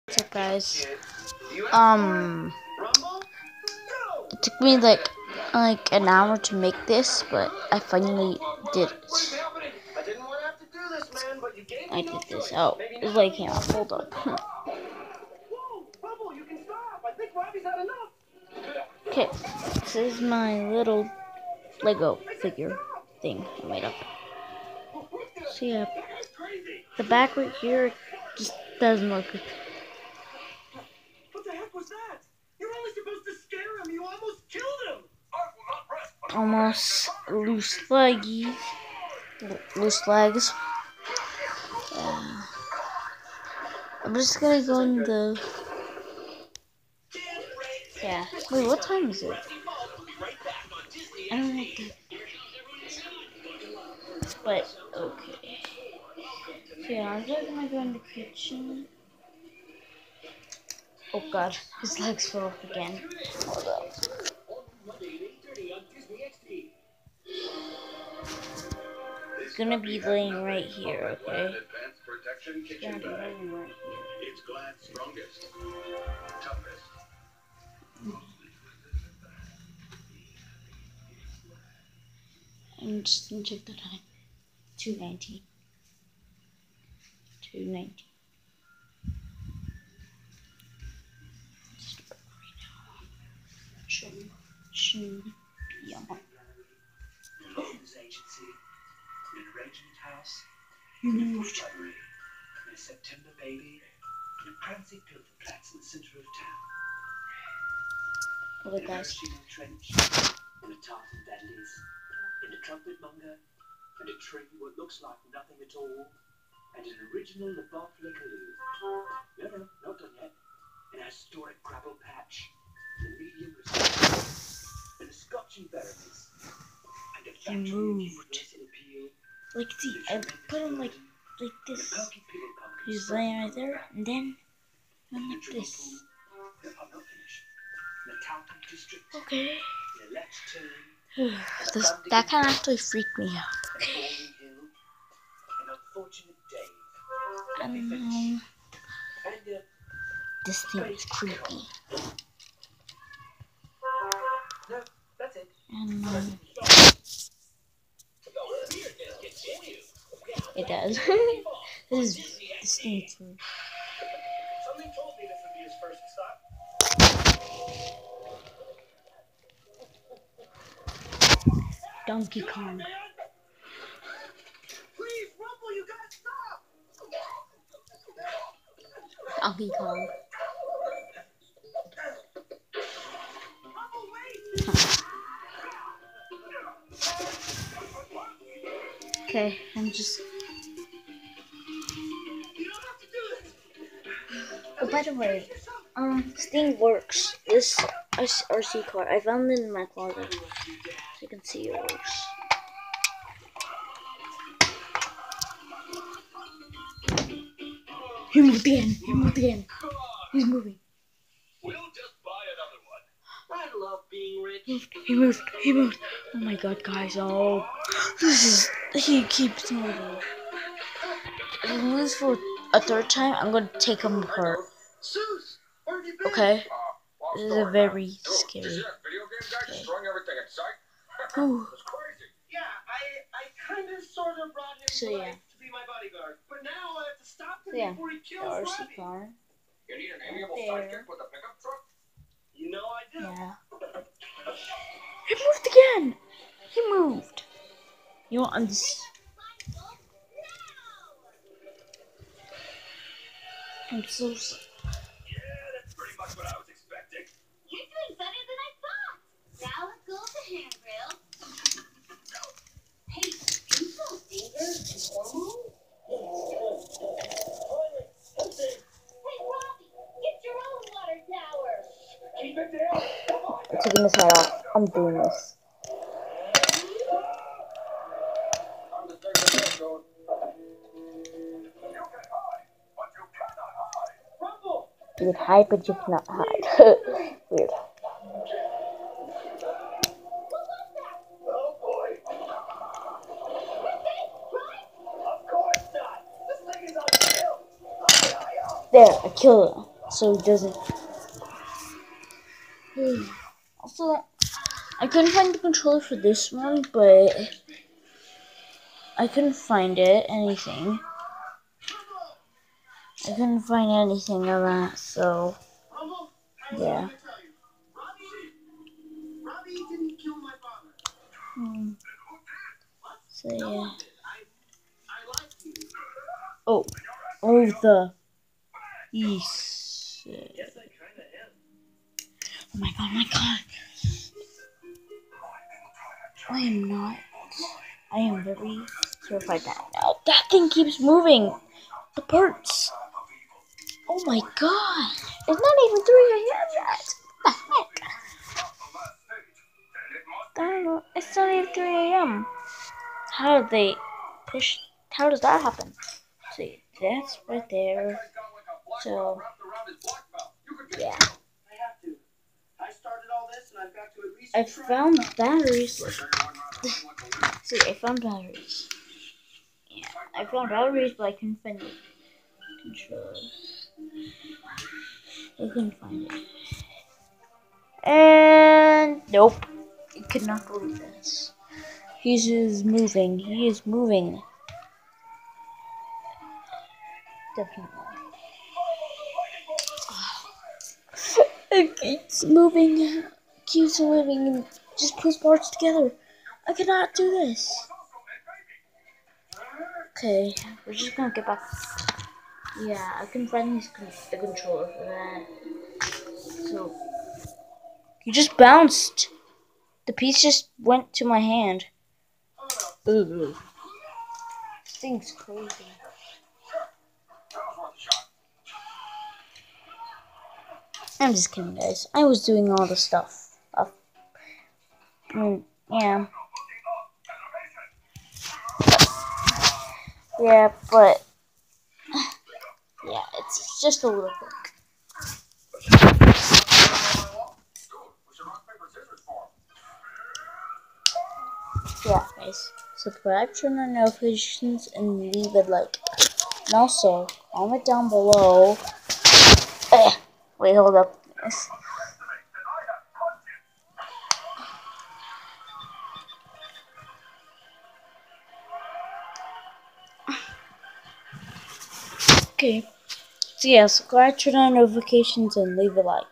What's up, guys? It took me like an hour to make this, but I finally did it. I did this. Oh, it's waking up. Hold up. Okay, this is my little Lego figure thing I made up. So yeah, the back right here just doesn't look good. What the heck was that? You're only supposed to scare him. You almost killed him. Almost loose legs. I'm just gonna go in the. Yeah. Wait, what time is it? I don't know. But okay. Yeah, I'm just gonna go in the kitchen. Oh God, his legs fell off again. Hold up. It's gonna be laying right here, okay? It's gonna be laying right here. It's Glad's strongest, toughest. I'm just gonna check the time. 2:19. 2:19. Start right now. Should be on. News agency in a regiment house. You moved. In a September baby. In a prancy Pilferplatz in the center of town. Look, In a guys. Hiroshima trench. In a tartan dandies. In a trumpet monger. And a tree what looks like nothing at all. And an original LeBoff Lecaloo. No, not done yet. An historic gravel patch. And a medium reserve. And a Scotch and Berenice. And a factory of universal appeal. Like, see, I put him like this. He's laying right there, and then I'm like this. Okay. That can actually freak me out. I don't know. This thing is creepy. And it does. This thing is Something told me this would be his first stop. Donkey Kong. Please, Rumble, you gotta stop. Donkey Kong. Rumble, wait. Okay, I'm just. You don't have to do this. Oh, by the way, this thing works. This RC car, I found it in my closet, so you can see it works. He moved again. He moved again. He's moving. We'll just buy another one. I love being rich. He moved. He moved. Oh my God, guys! Oh, he keeps moving. If he moves for a third time, I'm gonna take him apart. Zeus, where have you been? Okay. This is a very scary. Video game guy destroying everything in sight? Ooh. It's crazy. Yeah, I kind of sort of brought him So, to yeah. life to be my bodyguard, but now I have to stop him Yeah. before he The kills RC Robbie. car. You need an amiable There. sidekick with a pickup truck? You know I do. Yeah. He moved again. He moved. You know, I'm just. I'm so. Yeah, that's pretty much what I was expecting. You're doing better than I thought. Now let's go with the handrail. Hey, do you feel anger and hormones? Hey, Robbie, get your own water tower. Keep it down. Come on. I'm taking this head off. I'm doing this. I'm the second going. You can hide, but you cannot hide. Rumble. You can hide, but you cannot hide. Weird. Oh boy. Of course not. This thing is on kill. There, I killed him. so it doesn't. Also, I couldn't find the controller for this one, but I couldn't find anything. I couldn't find anything of that, so yeah. Robbie didn't kill my father. So yeah. I like you. Oh, the yes. Yes, I kinda am. Oh my god. I am not. I am very terrified now. That thing keeps moving. The parts. Oh my god. It's not even 3 a.m. yet. What the heck? I don't know. It's not even 3 a.m. How did they push? How does that happen? See, that's right there. So, yeah. I started all this and I've got to at least I found batteries. See, I found batteries. Yeah, I found batteries, but I couldn't find the controller. I couldn't find it. And nope, I could not believe this. He is moving. He is moving. Definitely. It keeps moving. Keeps moving and just puts parts together. I cannot do this. Okay, we're just gonna get back. Yeah, I couldn't find the controller for that. So, you just bounced. The piece just went to my hand. Ooh. This thing's crazy. I'm just kidding, guys. I was doing all the stuff. Yeah. Yeah, but yeah, it's just a little bit. Yeah, guys. Subscribe, turn on notifications, and leave a like. And also, comment down below. Wait, hold up. Okay. So yeah, subscribe, turn on notifications, and leave a like.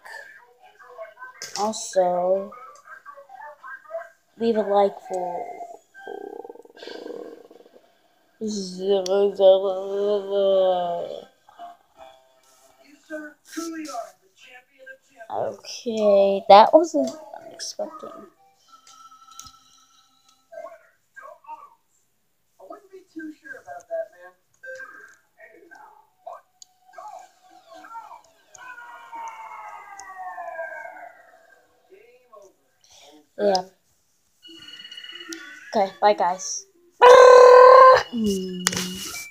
Also, leave a like for You, sir, truly are the champion of champions. Okay, that wasn't unexpected. I wouldn't be too sure about that, man. Game over. Yeah. Okay, bye guys.